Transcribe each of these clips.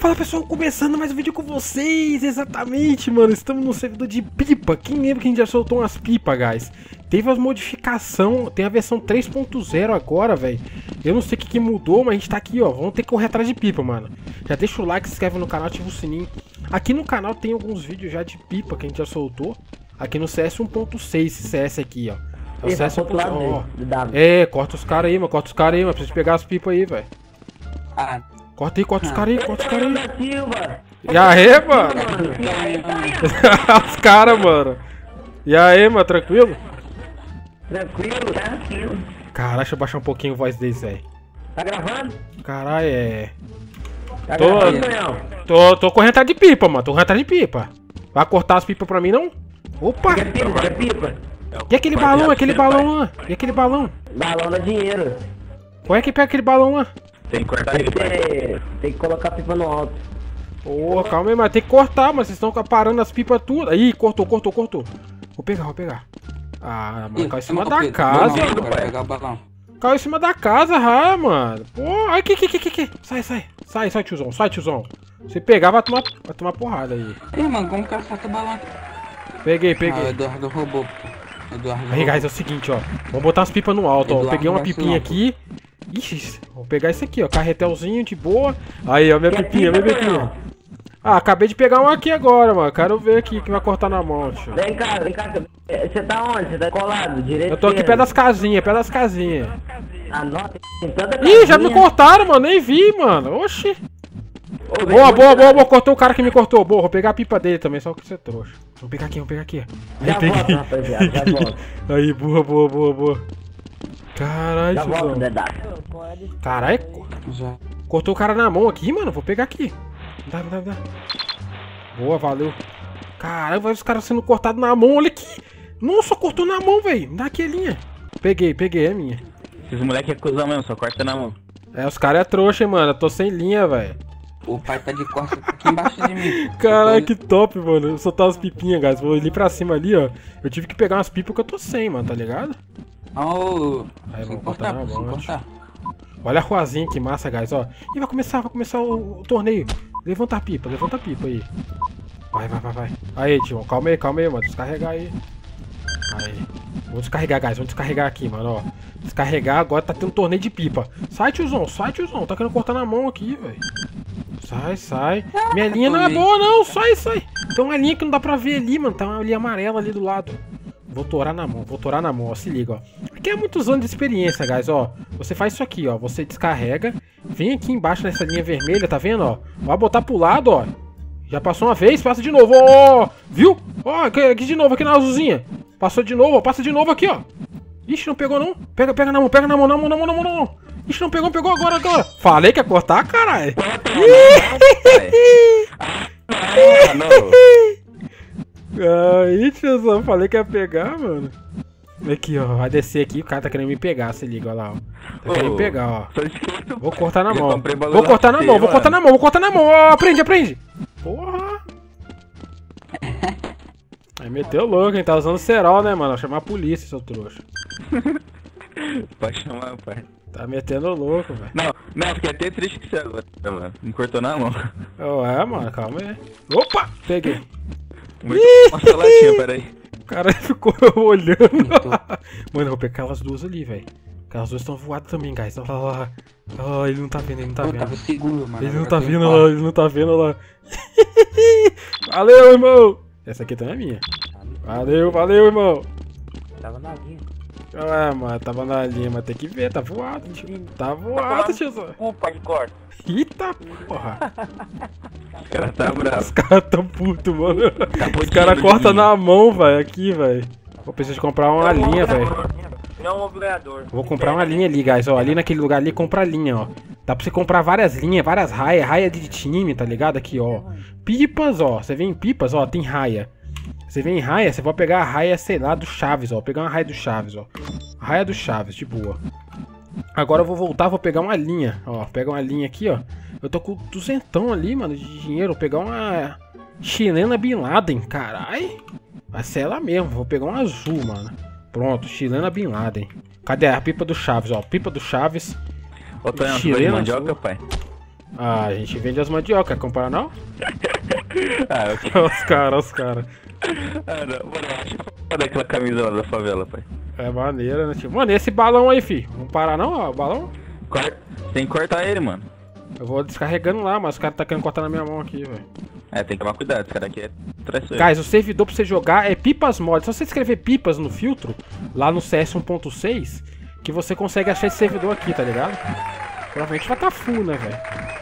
Fala pessoal, começando mais um vídeo com vocês, exatamente, mano, estamos no servidor de pipa. Quem lembra que a gente já soltou umas pipas, guys? Teve as modificações, tem a versão 3.0 agora, velho. Eu não sei o que mudou, mas a gente tá aqui, ó, vamos ter que correr atrás de pipa, mano. Já deixa o like, se inscreve no canal, ativa o sininho. Aqui no canal tem alguns vídeos já de pipa que a gente já soltou. Aqui no CS 1.6, esse CS aqui, ó. É o CS 1.6, é, corta os caras aí, mano, preciso pegar as pipas aí, velho. Ah. Corta os caras aí, E aí, mano? Os caras, mano. E aí, mano, tranquilo? Tranquilo. Caralho, deixa eu baixar um pouquinho a voz deles, velho. Tá gravando? Caralho, é. Tá gravando, Tonhão? Tô correndo atrás de pipa, mano. Tô correndo atrás de pipa. Vai cortar as pipas pra mim, não? Opa! Quer pipa? E aquele balão, lá? E aquele balão? Balão dá dinheiro. Como é que pega aquele balão lá? Tem que cortar ele, pai. Tem que colocar a pipa no alto. Ô, calma aí, mas tem que cortar, mas vocês estão parando as pipas tudo. Aí, cortou. Vou pegar. Ah, mano, caiu em cima da casa. Caiu em cima da casa, mano. Pô, ai, que. Sai, tiozão. Se pegar, vai tomar porrada aí. Ih, mano, como que ela saca o balão? Peguei. Ah, o Eduardo roubou. Aí, guys, é o seguinte, ó. Vamos botar as pipas no alto, ó. Eu peguei uma pipinha aqui. Ixi, vou pegar esse aqui, ó. Carretelzinho de boa. Aí, ó, minha pipinha. Ah, acabei de pegar uma aqui agora, mano. Quero ver aqui que vai cortar na mão, tio. Vem cá. Você tá onde? Você tá colado? Direito? Eu tô aqui perto das casinhas, Anota. Tem tanta Ih, já casinha. me cortaram, mano. Nem vi, mano. Oxi. Boa. Cortou o cara que me cortou. Boa, vou pegar a pipa dele também, só que você trouxa. Vou pegar aqui. Aí, Já peguei. volto, rapaziada, já volto. Aí, boa. Caralho, Já volto, tiozão. Dedá. Caralho, Já. cortou o cara na mão aqui, mano. Vou pegar aqui. Dá. Boa, valeu. Caralho, os caras sendo cortados na mão. Olha aqui. Nossa, cortou na mão, velho. Dá aqui a linha. Peguei, é minha. Esses moleque é cuzão mesmo, só corta na mão. É, os caras é trouxa, hein, mano. Eu tô sem linha, velho. O pai tá de costas aqui embaixo de mim. Caralho, que top, mano. Eu soltar as pipinhas, guys. Vou ali pra cima ali, ó. Eu tive que pegar umas pipas que eu tô sem, mano, tá ligado? Oh, Aí, sem vamos cortar cortar, na sem mão. cortar. Olha a ruazinha, que massa, guys, ó. Ih, vai começar o torneio. Levanta a pipa aí. Vai. Aí, tio, calma aí, mano. Descarregar aí. Aí. Vou descarregar, guys. Vamos descarregar aqui, mano, ó. Descarregar, agora tá tendo torneio de pipa. Sai, tiozão. Tá querendo cortar na mão aqui, velho. Sai. Minha linha não é boa, não. Sai. Tem uma linha que não dá pra ver ali, mano. Tá uma linha amarela ali do lado. Vou torar na mão, ó. Se liga, ó. Aqui é muitos anos de experiência, guys, ó. Você faz isso aqui, ó. Você descarrega. Vem aqui embaixo nessa linha vermelha, tá vendo, ó? Vai botar pro lado, ó. Já passou uma vez, passa de novo, ó. Viu? Ó, aqui de novo, aqui na azulzinha. Passou de novo, ó. Passa de novo aqui, ó. Ixi, não pegou, não. Pega na mão. Ixi, não pegou agora. Falei que ia cortar, caralho. Aí, tiozão, falei que ia pegar, mano. Aqui, ó, vai descer aqui, o cara tá querendo me pegar, se liga, ó lá, ó. Tá querendo me pegar, ó. Vou cortar na mão. Vou cortar na mão, ó. Aprende. Porra. Aí meteu louco, hein, tá usando cerol, né, mano? Vou chamar a polícia, seu trouxa. Pode chamar, pai. Tá metendo louco, velho. Não, fiquei até triste que você agora, mano. Me cortou na mão. Ué, mano, calma aí. Opa, peguei. Nossa, latinha, peraí. O cara ficou olhando. Mano, eu vou pegar aquelas duas ali, velho. Aquelas duas estão voadas também, guys. Olha lá. Oh, ele não tá vendo, Eu tava seguro, mano. Ele não tá vendo lá, Valeu, irmão. Essa aqui também é minha. Valeu, irmão. Tava na linha. Ué, mano, tava na linha, mas tem que ver, tá voado, tio. Tá voado, tiozão. Culpa de corte. Eita, porra. Os caras tá bravo. Os caras tão putos, mano. Acabou Os de caras tirar cortam de na mão, velho, aqui, velho. Vou precisar de comprar uma linha, velho. Não, obrigador. Vou comprar uma linha ali, guys, ó. Ali naquele lugar ali, compra linha, ó. Dá pra você comprar várias linhas, várias raias. Raia de time, tá ligado? Aqui, ó. Pipas, ó. Você vê em pipas, ó, tem raia. Você vem em raia, você vai pegar a raia, sei lá, do Chaves, ó. Vou pegar uma raia do Chaves, ó. Raia do Chaves, de boa. Agora eu vou voltar, vou pegar uma linha. Ó, pega uma linha aqui, ó. Eu tô com 200 ali, mano, de dinheiro. Vou pegar uma chilena Bin Laden, carai. Vai ser ela mesmo, vou pegar uma azul, mano. Pronto, chilena Bin Laden. Cadê a pipa do Chaves, ó? Pipa do Chaves. Ô, Tonhão, tu Chilena mandioca, azul. pai? Ah, a gente vende as mandioca, quer comprar não? Ah, eu... Os caras. Ah, não. Mano, eu acho foda aquela camisa lá da favela, pai. É maneira, né, tio? Mano, e esse balão aí, fi? Vamos parar não, ó, o balão? Tem que cortar ele, mano. Eu vou descarregando lá, mas os caras tá querendo cortar na minha mão aqui, velho. É, tem que tomar cuidado, esse cara aqui é traiçoeiro. Guys, o servidor pra você jogar é Pipas Mod. Só você escrever Pipas no filtro, lá no CS 1.6, que você consegue achar esse servidor aqui, tá ligado? Provavelmente vai tá full, né, velho?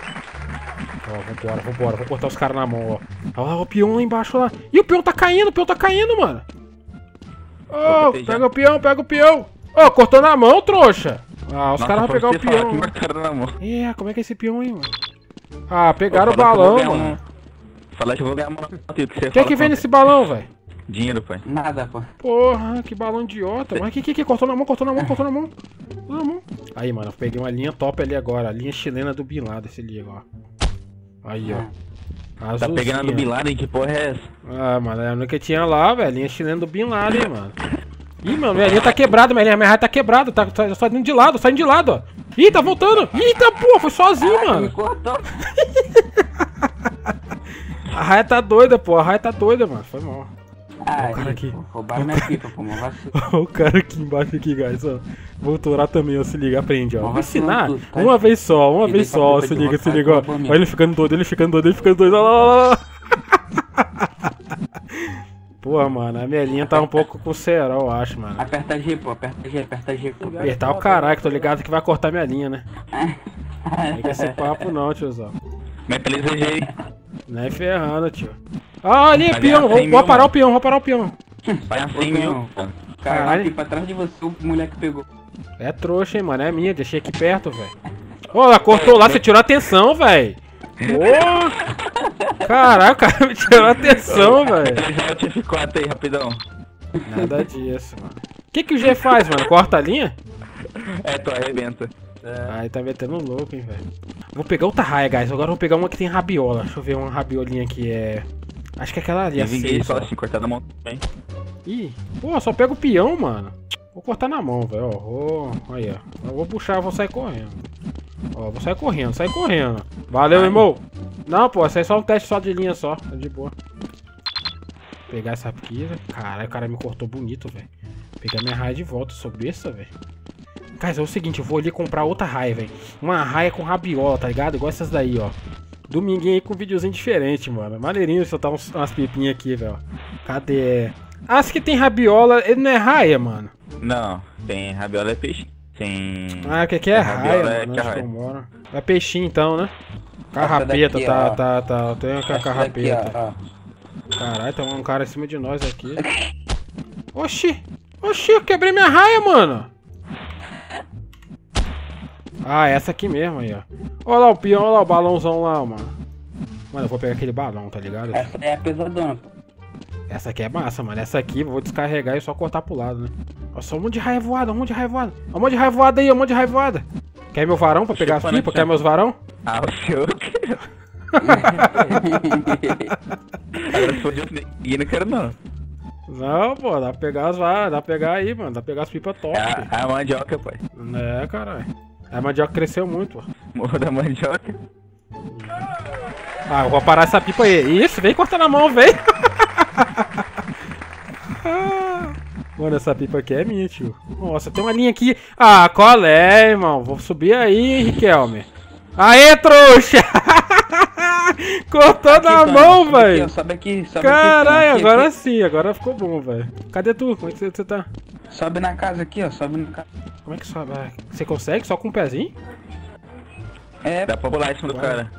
Ó, vambora. Vou cortar os caras na mão, ó. Olha lá o peão lá embaixo, lá. Ih, o peão tá caindo, mano. Ô, pega o peão. Ô, cortou na mão, trouxa. Ah, os caras vão pegar o peão. Na mão. Como é que é esse peão aí, mano? Ah, pegaram o balão, mano. Fala que eu vou ganhar uma nota. O que é que vem nesse balão, velho? Dinheiro, pai. Nada, pô. Porra, que balão idiota. Mas que? Cortou na mão. Aí, mano, eu peguei uma linha top ali agora. A linha chilena do Bin Laden, esse ali, ó. Aí, ó. Tá pegando a do Bin Laden? Que porra é essa? Ah, mano, é a única que tinha lá, velho. Linha chilena do Bin Laden, mano. Ih, mano, minha linha tá quebrada, minha raia tá quebrada. Tá saindo de lado, ó. Ih, tá voltando. Eita, pô, foi sozinho, mano. Me cortou. A raia tá doida, pô. Mano. Foi mal. Ah, o cara aqui. Roubaram minha pipa, pô, mas vacilo. O cara aqui embaixo aqui, guys, ó. Vou tourar também, ó, se liga, aprende, ó. Vou ensinar tudo, tá? uma vez só, ó. Se liga, ó. Olha ele ficando doido, ó lá. Pô, mano, a minha linha tá um pouco com cerol, eu acho, mano. Aperta G, pô, aperta G. Apertar o caralho, que tô ligado que vai cortar minha linha, né? Não tem esse papo não, tiozão. Mete ele aí. Não é ferrando, tio. Ah, ali é peão, vou parar o peão. Vai a 100 mil. Caralho, aqui pra trás de você, o moleque pegou. É trouxa, hein, mano, é minha, deixei aqui perto, velho. Ô, ela cortou lá, você tirou a atenção, velho. Ô, caralho, o cara me tirou a atenção, velho. Já te ficou até aí, rapidão. Nada disso, mano. O que o G faz, mano? Corta a linha? É, tu arrebenta. Aí tá metendo louco, hein, velho. Vou pegar outra raia, guys. Agora eu vou pegar uma que tem rabiola. Deixa eu ver uma rabiolinha que é... Acho que é aquela ali, a ninguém fala assim, cortar na mão também. Ih, pô, só pega o peão, mano. Vou cortar na mão, velho, ó. Aí, ó. Eu vou puxar, vou sair correndo. Ó, vou sair correndo. Valeu, irmão. Não, pô, isso aí é só um teste só de linha só. Tá de boa. Vou pegar essa aqui, velho. Caralho, o cara me cortou bonito, velho. Pegar minha raia de volta, sou besta, velho. Guys, é o seguinte, eu vou ali comprar outra raia, velho. Uma raia com rabiola, tá ligado? Igual essas daí, ó. Dominguinho aí com um videozinho diferente, mano. Maneirinho soltar umas pipinhas aqui, velho. Cadê? As que tem rabiola, ele não é raia, mano. Não, tem rabiola é peixe. Tem... Ah, o que é raia, mano? Onde que eu moro? É peixinho então, né? Carrapeta, daqui, tá. Tem uma carrapeta. Daqui, ó. Caralho, tem um cara em cima de nós aqui. Oxi, eu quebrei minha raia, mano. Ah, essa aqui mesmo aí, ó. Olha lá o peão, olha lá o balãozão lá, mano. Mano, eu vou pegar aquele balão, tá ligado? Essa é a pesadona, pô. Essa aqui é massa, mano. Essa aqui eu vou descarregar e só cortar pro lado, né? Olha só um monte de raia voada, Olha um monte de raia voada. Quer meu varão pra pegar as pipas? Quer meus varão? Ah, o seu. Agora se for de outro ninguém, não quero não. Não, pô, dá pra pegar as varas, dá pra pegar aí, mano. Dá pra pegar as pipas top. É a mandioca, pai. É, caralho. A mandioca cresceu muito, pô. Morro da mandioca. Ah, eu vou parar essa pipa aí. Isso, vem cortar na mão, vem. Mano, essa pipa aqui é minha, tio. Nossa, tem uma linha aqui. Ah, qual é, irmão? Vou subir aí, hein, Riquelme. Aê, trouxa! Cortou aqui, na mão, velho. Sobe aqui. Caralho, agora sim, agora ficou bom, velho. Cadê tu? Como é que você tá? Sobe na casa aqui, ó. Sobe na casa. Como é que sobe? Você consegue? Só com um pezinho? É. Dá pra pular em cima do cara.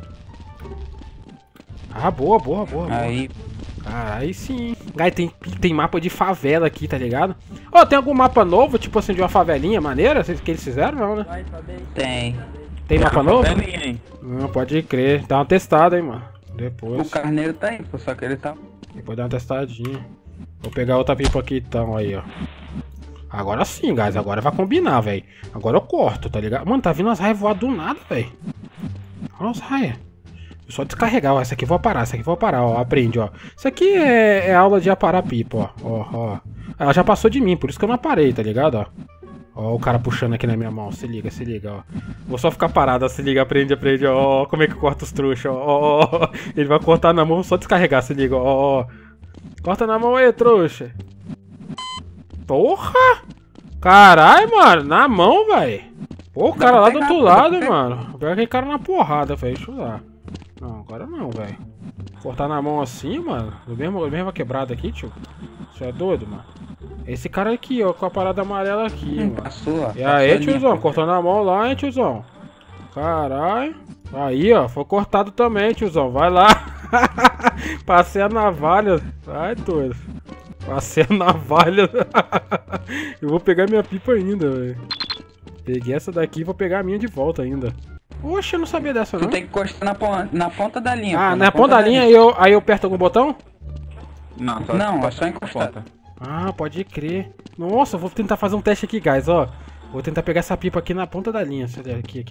Ah, boa. Aí. Ah, aí sim. Gai, tem mapa de favela aqui, tá ligado? Ó, tem algum mapa novo, tipo assim, de uma favelinha maneira? Que eles fizeram, não, né? Tem. Tem mapa novo? Hein? Não, pode crer. Dá uma testada, hein, mano. Depois. O carneiro tá aí, pô, só que ele tá... Depois dá uma testadinha. Vou pegar outra pipa aqui então, aí, ó. Agora sim, guys. Agora vai combinar, velho. Agora eu corto, tá ligado? Mano, tá vindo as raias voadas do nada, velho. Olha as raias. Só descarregar, ó. Essa aqui eu vou parar, ó. Aprende, ó. Isso aqui é aula de aparar pipa, ó. Ó. Ela já passou de mim, por isso que eu não aparei, tá ligado, ó. Ó, o cara puxando aqui na minha mão. Se liga, ó. Vou só ficar parado, ó. Se liga, aprende. Ó, como é que corta os trouxas, ó. Ele vai cortar na mão, só descarregar, se liga, ó. Corta na mão aí, trouxa. Porra! Caralho, mano. Na mão, velho. Pô, o cara lá do outro lado, mano. Vou pegar aquele cara na porrada, velho. Deixa eu dar. Não, agora não, velho. Cortar na mão assim, mano. Do mesmo quebrado aqui, tio. Isso é doido, mano. Esse cara aqui, ó, com a parada amarela aqui, mano. Passou. E aí, tiozão, cortando a mão lá, hein, tiozão. Caralho. Aí, ó, foi cortado também, tiozão. Vai lá. Passei a navalha. Ai, doido. Passei a navalha. Eu vou pegar minha pipa ainda, velho. Peguei essa daqui e vou pegar a minha de volta ainda. Oxe, eu não sabia dessa, não. Tu tem que encostar na ponta da linha. Ah, pô, na ponta da linha aí eu aperto algum botão? Não, é só encostar. Ah, pode crer. Nossa, eu vou tentar fazer um teste aqui, guys, ó. Vou tentar pegar essa pipa aqui na ponta da linha. Aqui,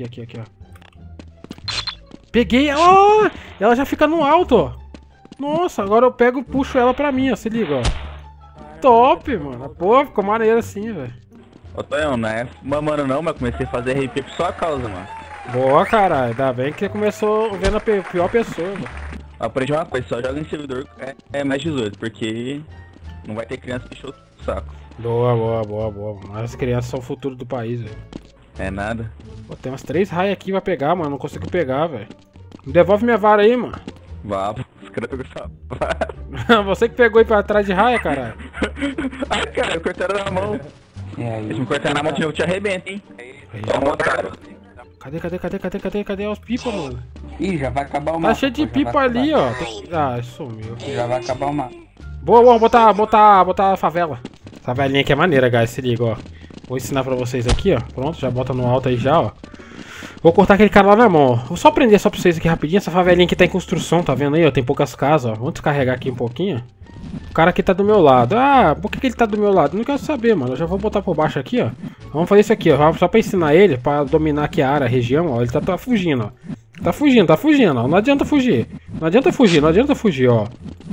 ó. Peguei, ó! Ela já fica no alto, ó. Nossa, agora eu pego e puxo ela pra mim, ó. Se liga, ó. Top, mano. Pô, ficou maneiro assim, velho. Ô, Tonhão, não é mamando não, mas comecei a fazer RP por sua causa, mano. Boa, caralho. Ainda bem que você começou vendo a pior pessoa, mano. Aprendi uma coisa, só joga em servidor mais 18, porque não vai ter criança que encheu o saco. Boa. As crianças são o futuro do país, velho. É nada. Pô, tem umas 3 raias aqui pra pegar, mano. Não consigo pegar, velho. Me devolve minha vara aí, mano. Vá, os caras pegam essa. Você que pegou aí pra trás de raia, caralho. Ai, cara, cortaram na mão. E aí? Eles me cortaram na mão de novo, te arrebenta, hein? Toma, cara. Cadê os pipa, mano? Ih, já vai acabar o Tá mapa. cheio de pô, já pipa vai ali, acabar. ó. Ah, sumiu. Já vai acabar o mapa. Boa, botar a favela. Essa velinha aqui é maneira, guys. Se liga, ó. Vou ensinar pra vocês aqui, ó. Pronto, já bota no alto aí já, ó. Vou cortar aquele cara lá na mão, ó. Vou só prender só pra vocês aqui rapidinho. Essa favelinha aqui tá em construção, tá vendo aí, ó? Tem poucas casas, ó. Vamos descarregar aqui um pouquinho. O cara aqui tá do meu lado. Ah, por que ele tá do meu lado? Não quero saber, mano. Eu já vou botar por baixo aqui, ó. Vamos fazer isso aqui, ó. Só pra ensinar ele, pra dominar aqui a área, a região, ó. Ele tá fugindo, ó. Tá fugindo, ó. Não adianta fugir, ó. Não adianta fugir.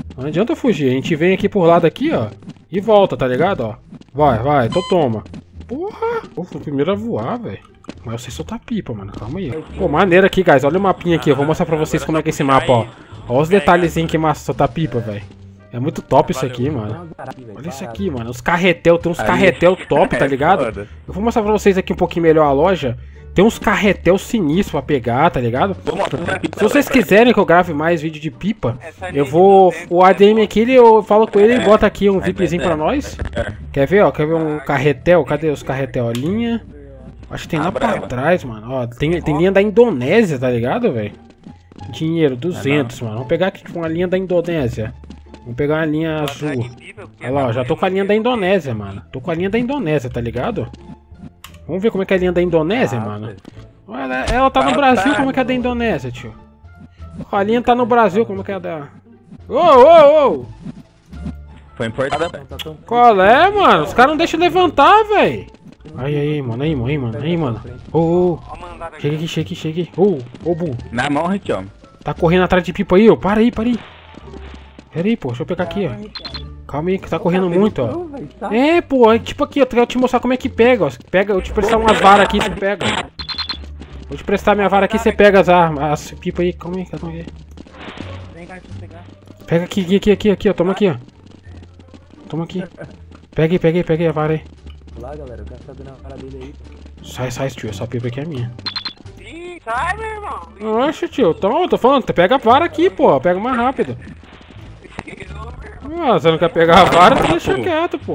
A gente vem aqui por lado aqui, ó. E volta, tá ligado, ó. Vai, então toma. Porra. Pô, fui o primeiro a voar, velho. Mas eu sei soltar pipa, mano. Calma aí. Pô, maneiro aqui, guys. Olha o mapinha aqui. Eu vou mostrar pra vocês como é que é esse mapa, ó. Olha os detalhezinhos que massa soltar pipa, velho. É muito top isso aqui, mano. Olha isso aqui, mano. Os carretel, tem uns carretel top, tá ligado? Eu vou mostrar pra vocês aqui um pouquinho melhor a loja. Tem uns carretel sinistros pra pegar, tá ligado? Se vocês quiserem que eu grave mais vídeo de pipa, eu vou... O ADM aqui, eu falo com ele e bota aqui um VIPzinho pra nós. Quer ver, ó? Quer ver um carretel? Cadê os carretel? A linha... Acho que tem lá pra trás, mano. Ó, tem linha da Indonésia, tá ligado, velho? Dinheiro, 200, mano. Vamos pegar aqui uma linha da Indonésia. Vamos pegar uma linha azul. Olha lá, ó, já tô com a linha da Indonésia, mano. Tô com a linha da Indonésia, tá ligado? Vamos ver como é que é a linha da Indonésia, mano. Ela tá no Brasil, como é que é a da Indonésia, tio? Ó, a linha tá no Brasil, como é que é a da... Ô! Foi importada. Qual é, mano? Os caras não deixam levantar, velho. Aí, mano. Ô. Chega aqui. Ô, Bu. Na mão, Ritião. Tá correndo atrás de pipa aí, ó. Para aí. Pera aí, pô. Deixa eu pegar aqui, ó. Calma aí, que tá correndo muito, ó. É, pô. É tipo aqui, eu quero te mostrar como é que pega, ó. Eu te prestar umas varas aqui, você pega. Vou te prestar minha vara aqui, você pega as pipas aí. Calma aí. Vem cá, deixa eu pegar. Pega aqui, ó. Toma aqui. Peguei a vara aí. Lá, galera, eu quero saber na cara dele aí. Sai, tio. Essa pipa aqui é minha. Ih, sai, meu irmão. Oxe, tio. Tô falando, pega a vara aqui, pô. Pega mais rápido. Ah, você não quer pegar a vara, tu deixa quieto, pô.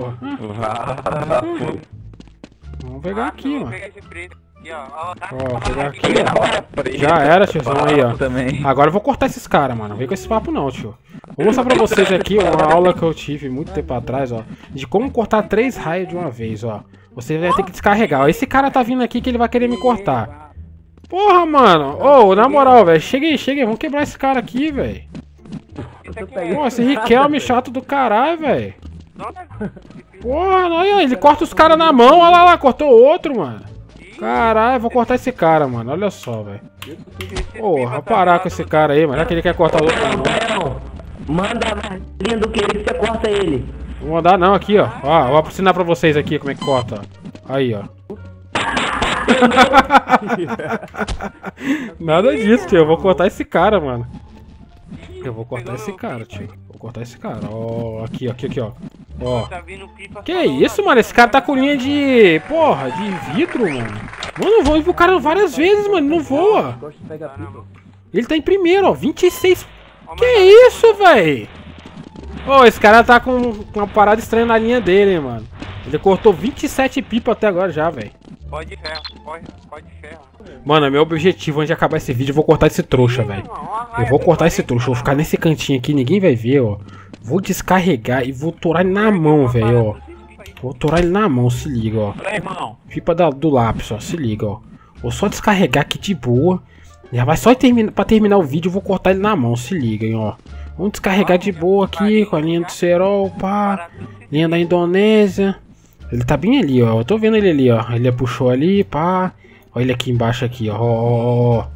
Vamos pegar aqui, mano. Vou pegar esse preto aqui, ó. Ó, pegar aqui, ó. Já era, tiozão, aí, ó. Agora eu vou cortar esses caras, mano. Não vem com esse papo não, tio. Vou mostrar pra vocês aqui uma aula que eu tive muito tempo atrás, ó. De como cortar 3 raios de uma vez, ó. Você vai ter que descarregar. Ó, esse cara tá vindo aqui que ele vai querer me cortar. Porra, mano. Ô, na moral, velho. Chega aí. Vamos quebrar esse cara aqui, velho. Pô, esse Riquelme chato do caralho, velho. Porra, olha, ele corta os caras na mão. Olha lá, cortou outro, mano. Caralho, vou cortar esse cara, mano. Olha só, velho. Porra, vou parar com esse cara aí, mano. Já que ele quer cortar o outro na mão. Manda mais lindo que ele, você corta ele. Não vou mandar não, aqui, ó. Ó, vou ensinar pra vocês aqui como é que corta, ó. Aí, ó. Nada disso, tio. Eu vou cortar esse cara, mano. Eu vou cortar esse cara, tio. Vou cortar esse cara. Ó, aqui, ó. Ó. Que isso, mano? Esse cara tá com linha de... Porra, de vidro, mano. Mano, eu vou pro cara várias vezes, mano. Não voa. Ele tá em primeiro, ó. 26. Que isso, véi? Ô, esse cara tá com uma parada estranha na linha dele, hein, mano. Ele cortou 27 pipa até agora já, velho. Pode ferro, pode ferro. Mano, meu objetivo antes de acabar esse vídeo, eu vou cortar esse trouxa, velho. Eu vou cortar esse trouxa, eu vou ficar nesse cantinho aqui, ninguém vai ver, ó. Vou descarregar e vou torar ele na mão, velho, ó. Vou torar ele na mão, se liga, ó. Pipa do lápis, ó, se liga, ó. Vou só descarregar aqui de boa. Já vai só pra terminar o vídeo, eu vou cortar ele na mão, se liga, hein, ó. Vamos descarregar de boa aqui, com a linha do Serol, pá. Linha da Indonésia. Ele tá bem ali, ó. Eu tô vendo ele ali, ó. Ele puxou ali, pá. Olha ele aqui embaixo, aqui, ó.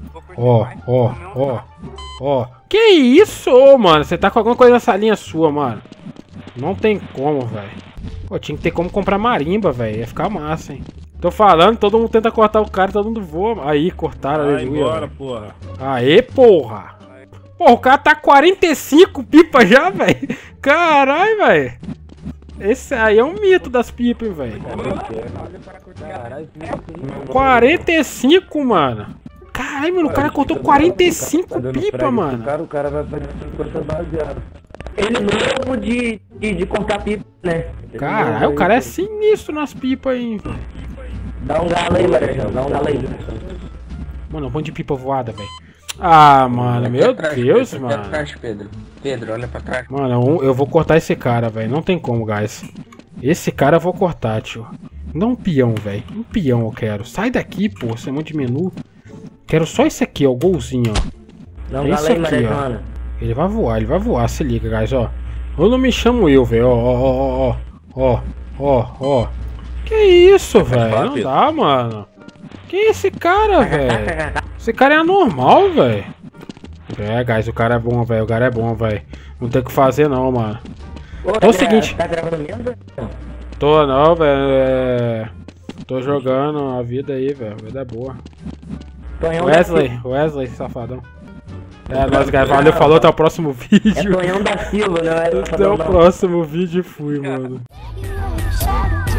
Ó. Que isso, mano? Você tá com alguma coisa nessa linha sua, mano? Não tem como, velho. Pô, tinha que ter como comprar marimba, velho. Ia ficar massa, hein? Tô falando, todo mundo tenta cortar o cara, todo mundo voa. Aí, cortaram, aleluia. Embora, porra. Aê, porra. Porra, o cara tá 45 pipas já, velho. Caralho, velho. Esse aí é um mito das pipas, hein, velho. 45, mano. Caralho, mano, o cara cortou 45 pipa, mano. O cara vai fazer coisa baseada. Ele novo de cortar pipa, né? Caralho, o cara é sinistro nas pipas aí, velho. Dá um galo aí, Marajão, dá um galo aí. Mano, um monte de pipa voada, velho. Ah, mano, meu Deus, mano. Olha pra trás, Pedro, olha pra trás. Mano, eu vou cortar esse cara, velho. Não tem como, guys. Esse cara eu vou cortar, tio. Não um peão, velho. Um peão eu quero. Sai daqui, pô. Você é muito de menu. Quero só esse aqui, ó. O golzinho, ó. Dá um É galo isso aí, aqui, Marajão. Ele vai voar. Se liga, guys, ó. Eu não me chamo eu, velho. Ó. Que isso, velho? Não dá, mano. Quem é esse cara, velho? Esse cara é anormal, velho. É, guys, o cara é bom, velho. Não tem o que fazer, não, mano. É o seguinte. Tá gravando mesmo? Tô não, velho. Tô jogando a vida aí, velho. A vida é boa. Wesley, safadão. É, nós, guys. Valeu, falou. Até o próximo vídeo. É Tonhão da Silva, não é? Até o próximo vídeo. Fui, mano.